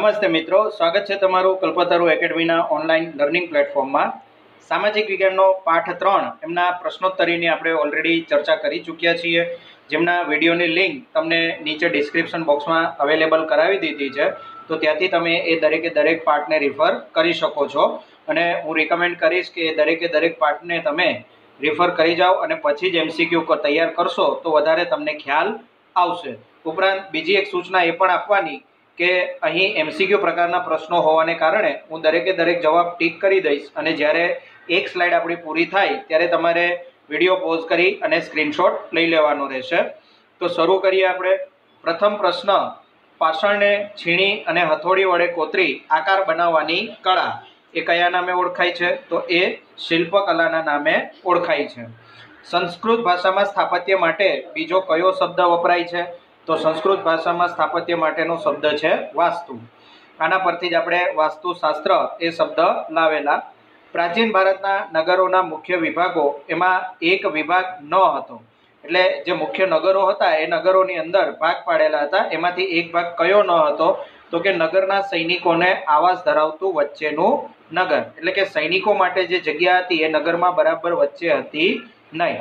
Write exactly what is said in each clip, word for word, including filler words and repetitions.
નમસ્તે મિત્રો, સ્વાગત છે તમારું કલ્પતરુ એકેડમીના ઓનલાઈન લર્નિંગ પ્લેટફોર્મમાં। સામાજિક વિજ્ઞાનનો પાઠ ત્રણ એમના પ્રશ્નોત્તરીની આપણે ઓલરેડી ચર્ચા કરી ચૂક્યા છીએ, જેમના વિડીયોની લિંક તમને નીચે ડિસ્ક્રિપ્શન બોક્સમાં અવેલેબલ કરાવી દીધી છે, તો ત્યાંથી તમે એ દરેકે દરેક પાઠને રિફર કરી શકો છો। અને હું રિકમેન્ડ કરીશ કે એ દરેકે દરેક પાઠને તમે રિફર કરી જાઓ અને પછી જ એમસીક્યુ તૈયાર કરશો તો વધારે તમને ખ્યાલ આવશે। ઉપરાંત બીજી એક સૂચના એ પણ આપવાની કે અહીં એમસીક્યુ પ્રકારના પ્રશ્નો હોવાને કારણે હું દરેકે દરેક જવાબ ટીક કરી દઈશ અને જ્યારે એક સ્લાઇડ આપણી પૂરી થાય ત્યારે તમારે વિડીયો પોઝ કરી અને સ્ક્રીનશોટ લઈ લેવાનો રહેશે। તો શરૂ કરીએ આપણે। પ્રથમ પ્રશ્ન, પાષાણને છીણી અને હથોડી વડે કોતરી આકાર બનાવવાની કળા એ કયા નામે ઓળખાય છે? તો એ શિલ્પકલાના નામે ઓળખાય છે। સંસ્કૃત ભાષામાં સ્થાપત્ય માટે બીજો કયો શબ્દ વપરાય છે? તો સંસ્કૃત ભાષામાં સ્થાપત્ય માટેનો શબ્દ છે વાસ્તુ। આના પરથી જ આપણે વાસ્તુશાસ્ત્ર એ શબ્દ લાવેલા। પ્રાચીન ભારતના નગરોના મુખ્ય વિભાગો, એમાં એક વિભાગ ન હતો, એટલે જે મુખ્ય નગરો હતા એ નગરોની અંદર ભાગ પાડેલા હતા। એમાંથી એક ભાગ કયો ન હતો? તો કે નગરના સૈનિકોને આવાસ ધરાવતું વચ્ચેનું નગર, એટલે કે સૈનિકો માટે જે જગ્યા હતી એ નગરમાં બરાબર વચ્ચે હતી નહીં।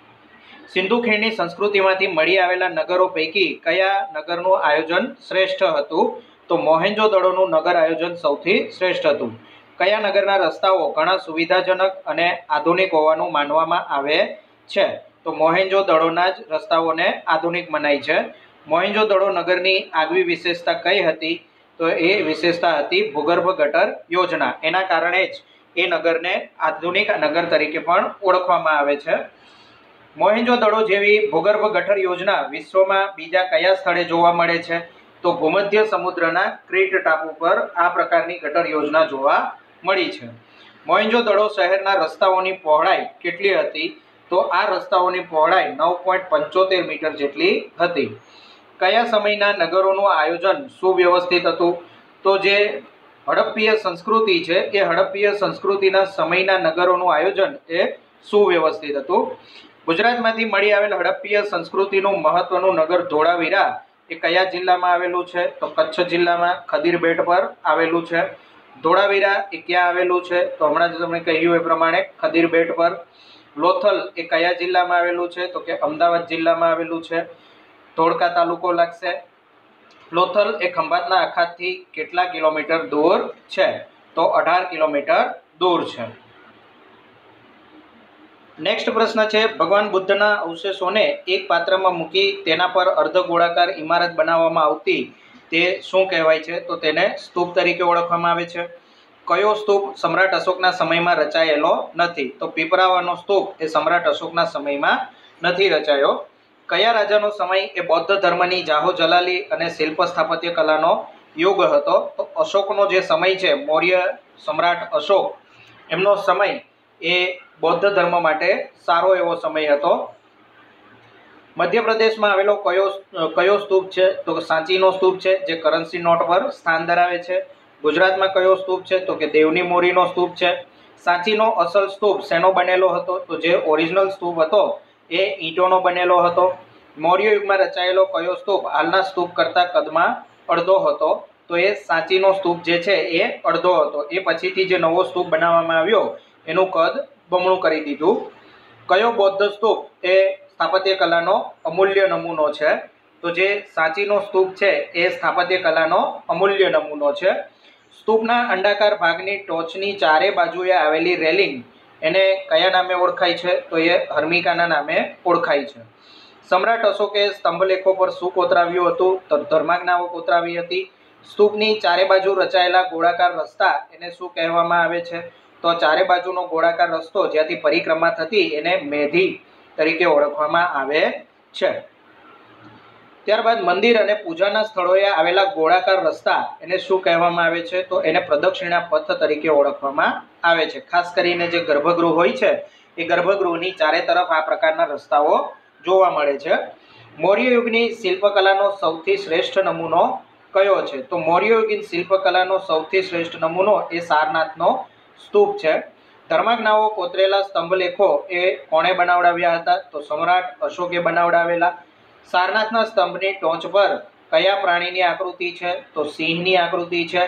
સિંધુ ખીણની સંસ્કૃતિમાંથી મળી આવેલા નગરો પૈકી કયા નગરનું આયોજન શ્રેષ્ઠ હતું? તો મોહેન્જો-દડોનું નગર આયોજન સૌથી શ્રેષ્ઠ હતું। કયા નગરના રસ્તાઓ ઘણા સુવિધાજનક અને આધુનિક હોવાનું માનવામાં આવે છે? તો મોહેન્જો-દડોના જ રસ્તાઓને આધુનિક મનાય છે। મોહેન્જો-દડો નગરની આગવી વિશેષતા કઈ હતી? તો એ વિશેષતા હતી ભૂગર્ભ ગટર યોજના। એના કારણે જ એ નગરને આધુનિક નગર તરીકે પણ ઓળખવામાં આવે છે। મોહેન્જો-દડો જેવી ભૂગર્ભ ગટર યોજના વિશ્વમાં બીજા કયા સ્થળે જોવા મળે છે? તો ભૂમધ્ય સમુદ્રના ક્રીટ ટાપુ પર આ પ્રકારની ગટર યોજના જોવા મળી છે। મોહેન્જો-દડો શહેરના રસ્તાઓની પહોળાઈ કેટલી હતી? તો આ રસ્તાઓની પહોળાઈ નવ પોઈન્ટ પંચોતેર મીટર જેટલી હતી। કયા સમયના નગરોનું આયોજન સુવ્યવસ્થિત હતું? તો જે હડપ્પીય સંસ્કૃતિ છે એ હડપ્પીય સંસ્કૃતિના સમયના નગરોનું આયોજન એ સુવ્યવસ્થિત હતું। ગુજરાતમાંથી મળી આવેલ હડપ્પીય સંસ્કૃતિનું મહત્વનું નગર ધોળાવીરા એ કયા જિલ્લામાં આવેલું છે? તો કચ્છ જિલ્લામાં ખદીર બેટ પર આવેલું છે। ધોળાવીરા એ ક્યાં આવેલું છે? તો હમણાં જ તમને કહ્યું એ પ્રમાણે ખદીર બેટ પર। લોથલ એ કયા જિલ્લામાં આવેલું છે? તો કે અમદાવાદ જિલ્લામાં આવેલું છે। ધોળકા તાલુકો લાગશે। લોથલ એ ખંભાતના અખાતથી કેટલા કિલોમીટર દૂર છે? તો અઢાર કિલોમીટર દૂર છે। નેક્સ્ટ પ્રશ્ન છે, ભગવાન બુદ્ધના અવશેષોને એક પાત્રમાં મૂકી તેના પર અર્ધ ગોળાકાર ઇમારત બનાવવામાં આવતી તે શું કહેવાય છે? તો તેને સ્તૂપ તરીકે ઓળખવામાં આવે છે। કયો સ્તૂપ સમ્રાટ અશોકના સમયમાં રચાયેલો નથી? તો પીપરાવાનો સ્તૂપ એ સમ્રાટ અશોકના સમયમાં નથી રચાયો। કયા રાજાનો સમય એ બૌદ્ધ ધર્મની જાહો જલાલી અને શિલ્પ સ્થાપત્ય કલાનો યુગ હતો? તો અશોકનો જે સમય છે, મૌર્ય સમ્રાટ અશોક, એમનો સમય એ બૌદ્ધ ધર્મ માટે સારો એવો સમય હતો। મધ્યપ્રદેશમાં આવેલો કયો કયો સ્તૂપ છે? તો સાંચીનો સ્તૂપ છે, જે કરન્સી નોટ પર સ્થાન ધરાવે છે। ગુજરાતમાં કયો સ્તૂપ છે? તો કે દેવની મોરીનો સ્તૂપ છે। સાંચીનો અસલ સ્તૂપ શેનો બનેલો હતો? તો જે ઓરિજિનલ સ્તૂપ હતો એ ઈંટોનો બનેલો હતો। મૌર્ય યુગમાં રચાયેલો કયો સ્તૂપ હાલના સ્તૂપ કરતાં કદમાં અડધો હતો? તો એ સાંચીનો સ્તૂપ જે છે એ અડધો હતો। એ પછીથી જે નવો સ્તૂપ બનાવવામાં આવ્યો એનું કદ બમણું કરી દીધું। કયો બૌદ્ધ સ્તૂપ એ સ્થાપત્ય કલાનો અમૂલ્ય નમૂનો છે? તો જે સાંચીનો સ્તૂપ છે એ સ્થાપત્ય કલાનો અમૂલ્ય નમૂનો છે। સ્તૂપના અંડાકાર ભાગની ટોચની ચારે બાજુએ આવેલી રેલિંગ એને કયા નામે ઓળખાય છે? તો એ હર્મિકાના નામે ઓળખાય છે। સમ્રાટ અશોકે સ્તંભલેખો પર શું કોતરાવ્યું હતું? તો ધર્માજ્ઞાઓ કોતરાવી હતી। સ્તૂપની ચારે બાજુ રચાયેલા ગોળાકાર રસ્તા એને શું કહેવામાં આવે છે? તો ચારે બાજુનો ગોળાકાર રસ્તો જ્યાંથી પરિક્રમા થતી એને મેધી તરીકે ઓળખવામાં આવે છે। ત્યારબાદ મંદિર અને પૂજાના સ્થળોએ આવેલા ગોળાકાર રસ્તા એને શું કહેવામાં આવે છે? તો એને પ્રદક્ષિણા પથ તરીકે ઓળખવામાં આવે છે। ખાસ કરીને જે ગર્ભગૃહ હોય છે એ ગર્ભગૃહની ચારે તરફ આ પ્રકારના રસ્તાઓ જોવા મળે છે। મૌર્ય યુગની શિલ્પકલાનો સૌથી શ્રેષ્ઠ નમૂનો કયો છે? તો મૌર્ય યુગની શિલ્પકલાનો સૌથી શ્રેષ્ઠ નમૂનો એ સારનાથનો સ્તૂપ છે। ધર્માજ્ઞાઓ કોતરેલા સ્તંભલેખો એ કોણે બનાવડાવ્યા હતા? તો સમ્રાટ અશોકે બનાવડાવેલા। સારનાથના સ્તંભની ટોચ પર કયા પ્રાણીની આકૃતિ છે? તો સિંહની આકૃતિ છે।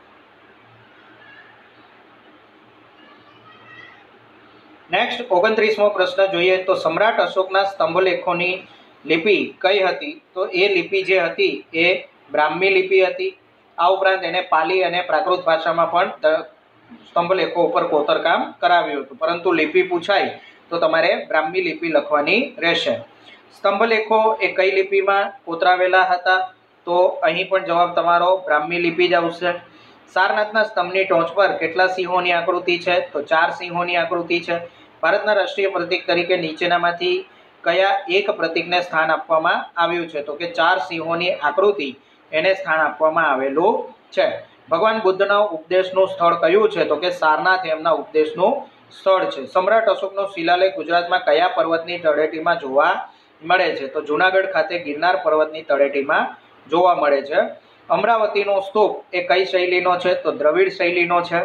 નેક્સ્ટ ઓગણત્રીસમો પ્રશ્ન જોઈએ તો સમ્રાટ અશોકના સ્તંભલેખોની લિપિ કઈ હતી? તો એ લિપિ જે હતી એ બ્રાહ્મી લિપિ હતી। આ ઉપરાંત એને પાલી અને પ્રાકૃત ભાષામાં પણ સ્તંભલેખો ઉપર કોતરકામ કરાવ્યું હતું, પરંતુ લિપિ પૂછાય તો તમારે બ્રાહ્મી લિપિ લખવાની રહેશે। સ્તંભલેખો એ કઈ લિપિમાં કોતરાવેલા હતા? તો અહીં પણ જવાબ તમારો બ્રાહ્મી લિપિ જ આવશે। સારનાથના સ્તંભની ટોચ પર કેટલા સિંહોની આકૃતિ છે? તો ચાર સિંહોની આકૃતિ છે। ભારતના રાષ્ટ્રીય પ્રતીક તરીકે નીચેનામાંથી કયા એક પ્રતીકને સ્થાન આપવામાં આવ્યું છે? તો કે ચાર સિંહોની આકૃતિ એને સ્થાન આપવામાં આવેલું છે। ભગવાન બુદ્ધના ઉપદેશનું સ્થળ કયું છે? તો કે સારનાથ એમના ઉપદેશનું સ્થળ છે। સમ્રાટ અશોકનો શિલાલેખ ગુજરાતમાં કયા પર્વતની તળેટીમાં જોવા મળે છે? તો જૂનાગઢ ખાતે ગિરનાર પર્વતની તળેટીમાં જોવા મળે છે। અમરાવતીનો સ્તૂપ એ કઈ શૈલીનો છે? તો દ્રવિડ શૈલીનો છે।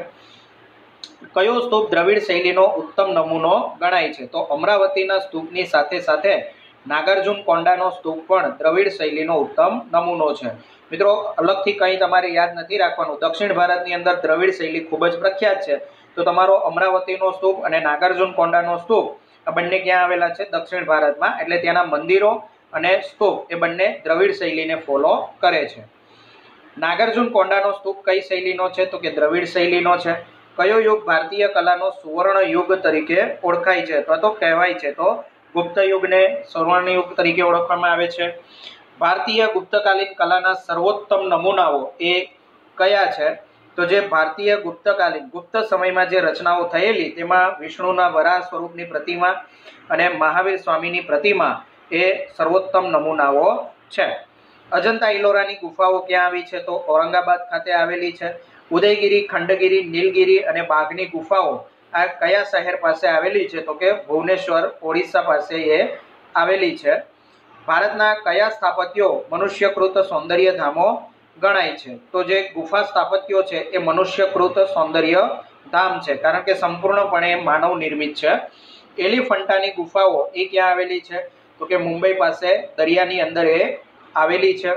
કયો સ્તૂપ દ્રવિડ શૈલીનો ઉત્તમ નમૂનો ગણાય છે? તો અમરાવતીના સ્તૂપની સાથે સાથે નાગાર્જુન કોંડાનો સ્તૂપ પણ દ્રવિડ શૈલીનો ઉત્તમ નમૂનો છે। મિત્રો અલગથી કંઈ તમારે યાદ નથી રાખવાનું, દક્ષિણ ભારતની અંદર દ્રવિડ શૈલી ખૂબ જ પ્રખ્યાત છે। તો તમારો અમરાવતીનો સ્તૂપ અને નાગાર્જુન કોંડાનો સ્તૂપ આ બંને ક્યાં આવેલા છે? દક્ષિણ ભારતમાં, એટલે ત્યાંના મંદિરો અને સ્તૂપ એ બંને દ્રવિડ શૈલીને ફોલો કરે છે। નાગાર્જુન કોંડાનો સ્તૂપ કઈ શૈલીનો છે? તો કે દ્રવિડ શૈલીનો છે। કયો યુગ ભારતીય કલાનો સુવર્ણ યુગ તરીકે ઓળખાય છે અથવા તો કહેવાય છે? તો ગુપ્ત યુગને સુવર્ણ યુગ તરીકે ઓળખવામાં આવે છે। ભારતીય ગુપ્તકાલીન કલાના સર્વોત્તમ નમૂનાઓ એ કયા છે? તો જે ભારતીય ગુપ્તકાલીન ગુપ્ત સમયમાં જે રચનાઓ થયેલી તેમાં વિષ્ણુના વરાહ સ્વરૂપની પ્રતિમા અને મહાવીર સ્વામીની પ્રતિમા એ સર્વોત્તમ નમૂનાઓ છે। અજંતા ઇલોરાની ગુફાઓ ક્યાં આવી છે? તો ઔરંગાબાદ ખાતે આવેલી છે। ઉદયગીરી, ખંડગીરી, નીલગીરી અને બાઘની ગુફાઓ આ કયા શહેર પાસે આવેલી છે? તો કે ભુવનેશ્વર ઓડિશા પાસે એ આવેલી છે। ભારતના કયા સ્થાપત્યો મનુષ્યકૃત સૌંદર્ય ધામો ગણાય છે? તો જે ગુફા સ્થાપત્યો છે એ મનુષ્યકૃત સૌંદર્ય ધામ છે, કારણ કે સંપૂર્ણપણે માનવ નિર્મિત છે। એલિફન્ટાની ગુફાઓ એ ક્યાં આવેલી છે? તો કે મુંબઈ પાસે દરિયાની અંદર એ આવેલી છે।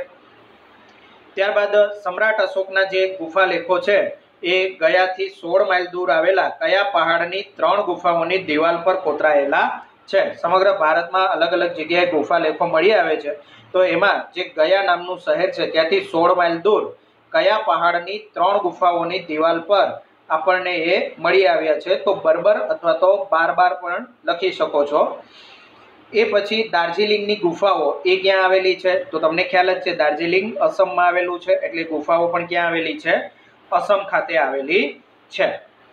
ત્યારબાદ સમ્રાટ અશોકના જે ગુફા લેખો છે એ ગયાથી સોળ માઇલ દૂર આવેલા કયા પહાડની ત્રણ ગુફાઓની દિવાલ પર કોતરાયેલા છે? સમગ્ર ભારતમાં અલગ અલગ જગ્યાએ ગુફા લેખો મળી આવે છે, તો એમાં જે ગયા નામનું શહેર છે ત્યાંથી સોળ માઇલ દૂર કયા પહાડની ત્રણ ગુફાઓની દિવાલ પર આપણને એ મળી આવ્યા છે? તો બર્બર અથવા તો બારબાર પણ લખી શકો છો। એ પછી દાર્જિલિંગની ગુફાઓ એ ક્યાં આવેલી છે? તો તમને ખ્યાલ જ છે દાર્જિલિંગ અસમમાં આવેલું છે, એટલે ગુફાઓ પણ ક્યાં આવેલી છે? અસમ ખાતે આવેલી છે।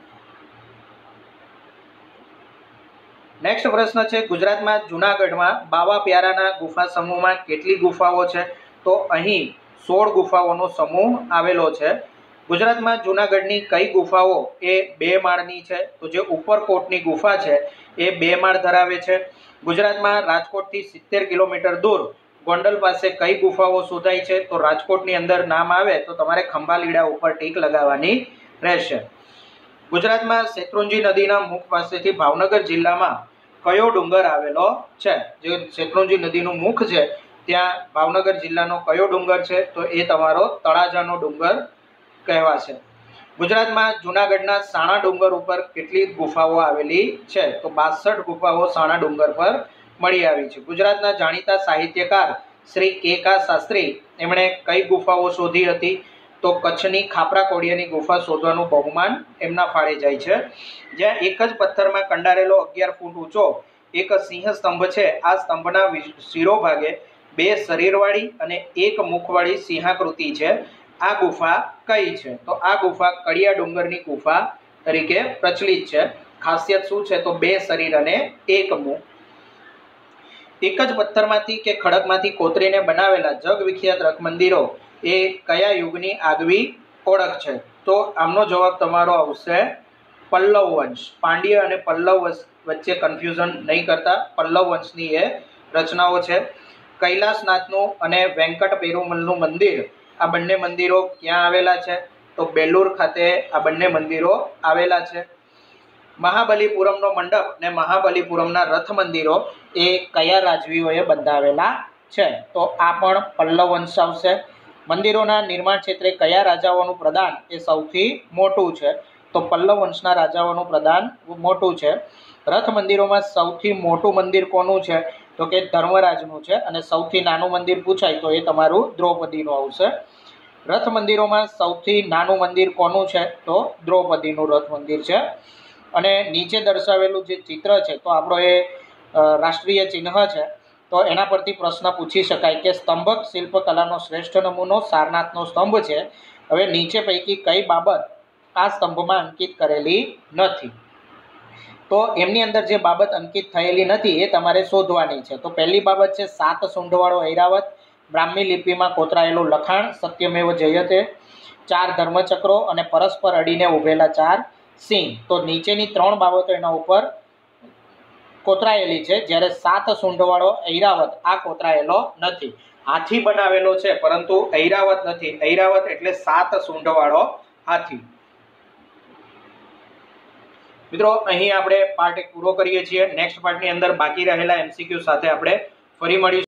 નેક્સ્ટ પ્રશ્ન છે ગુજરાતમાં જૂનાગઢમાં બાવા પ્યારાના ગુફા સમૂહમાં કેટલી ગુફાઓ છે? તો અહીં સોળ ગુફાઓનો સમૂહ આવેલો છે। ગુજરાતમાં જૂનાગઢની કઈ ગુફાઓ એ બે માળની છે? તો જે ઉપરકોટની ગુફા છે એ બે માળ ધરાવે છે। ગુજરાતમાં રાજકોટથી સિત્તેર કિલોમીટર દૂર ગોંડલ પાસે કઈ ગુફાઓ શોધાય છે? તો રાજકોટની અંદર નામ આવે તો તમારે ખંભાલીડા ઉપર ટીક લગાવવાની રહેશે। ગુજરાતમાં શેત્રુંજી નદીના મુખ પાસેથી ભાવનગર જિલ્લામાં કયો ડુંગર આવેલો છે? જે શેત્રુંજી નદીનું મુખ છે ત્યાં ભાવનગર જિલ્લાનો કયો ડુંગર છે? તો એ તમારો તળાજાનો ડુંગર કહેવાશે। ગુજરાતમાં જૂનાગઢના સાણા ડુંગર ઉપર કેટલી ગુફાઓ આવેલી છે? તો બાસઠ ગુફાઓ સાણા ડુંગર પર મળી આવી છે। ગુજરાતના જાણીતા સાહિત્યકાર શ્રી કે કા શાસ્ત્રી એમણે કઈ ગુફાઓ શોધી હતી? તો કચ્છની ખાપરા કોડિયાની ગુફા શોધવાનું બહુમાન એમના ફાળે જાય છે। જ્યાં એક જ પથ્થરમાં કંડારેલો અગિયાર ફૂટ ઊંચો એક સિંહ સ્તંભ છે, આ સ્તંભના શિરોભાગે બે શરીરવાળી અને એક મુખવાળી સિંહાકૃતિ છે, આ ગુફા કઈ છે? તો આ ગુફા કડિયા ડુંગરની ગુફા તરીકે પ્રચલિત છે। ખાસિયત શું છે? તો બે શરીર અને એક મુખ। એક જ પથ્થરમાંથી કે ખડકમાંથી કોતરીને બનાવેલા જગ વિખ્યાત રથ મંદિરો એ કયા યુગની આગવી ઓળખ છે? તો આમનો જવાબ તમારો આવશે પલ્લવ વંશ। પાંડ્ય અને પલ્લવ વચ્ચે કન્ફ્યુઝન નહીં કરતા, પલ્લવ વંશની એ રચનાઓ છે। કૈલાસનાથનું અને વેંકટ પેરુમલનું મંદિર આ બંને મંદિરો ક્યાં આવેલા છે? તો બેલુર ખાતે આ બંને મંદિરો આવેલા છે। મહાબલીપુરમનો મંડપ અને મહાબલીપુરમના રથ મંદિરો એ કયા રાજવીઓએ બંધાવેલા છે તો આ પણ પલ્લવ વંશ આવશે. મંદિરોના નિર્માણ ક્ષેત્રે કયા રાજાઓનું પ્રદાન એ સૌથી મોટું છે? તો પલ્લવ વંશના રાજાઓનું પ્રદાન મોટું છે. રથ મંદિરોમાં સૌથી મોટું મંદિર કોનું છે? તો કે ધર્મરાજનું છે. અને સૌથી નાનું મંદિર પૂછાય તો એ તમારું દ્રૌપદીનું આવશે. રથ મંદિરોમાં સૌથી નાનું મંદિર કોનું છે? તો દ્રૌપદીનું રથ મંદિર છે. અને નીચે દર્શાવેલું જે ચિત્ર છે તો આપણો એ રાષ્ટ્રીય ચિહ્ન છે. તો એના પરથી પ્રશ્ન પૂછી શકાય કે સ્તંભક શિલ્પકલાનો શ્રેષ્ઠ નમૂનો સારનાથનો સ્તંભ છે. હવે નીચે પૈકી કઈ બાબત આ સ્તંભમાં અંકિત કરેલી નથી? તો એમની અંદર જે બાબત અંકિત થયેલી નથી એ તમારે શોધવાની છે. તો પહેલી બાબત છે સાત સૂંઢવાળો ઐરાવત, બ્રાહ્મી લિપિમાં કોતરાયેલું લખાણ, સત્યમેવ જયતે, ચાર ધર્મચક્રો અને પરસ્પર અડીને ઉભેલા ચાર સિંહ. તો નીચેની ત્રણ બાબતો એના ઉપર કોતરાયેલી છે, જ્યારે સાત સૂંઢવાળો ઐરાવત આ કોતરાયેલો નથી. હાથી બનાવેલો છે પરંતુ ઐરાવત નથી. ઐરાવત એટલે સાત સૂંઢવાળો હાથી. મિત્રો અહીં આપણે પાર્ટ એક પૂરો કરીએ છીએ. નેક્સ્ટ પાર્ટની અંદર બાકી રહેલા એમસીક્યુ સાથે આપણે ફરી મળીશું.